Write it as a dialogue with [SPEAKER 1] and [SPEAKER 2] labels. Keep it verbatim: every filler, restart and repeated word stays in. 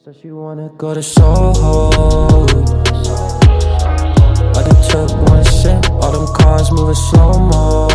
[SPEAKER 1] Says she wanna go to Soho. I just took one sip, all them cars moving slow-mo.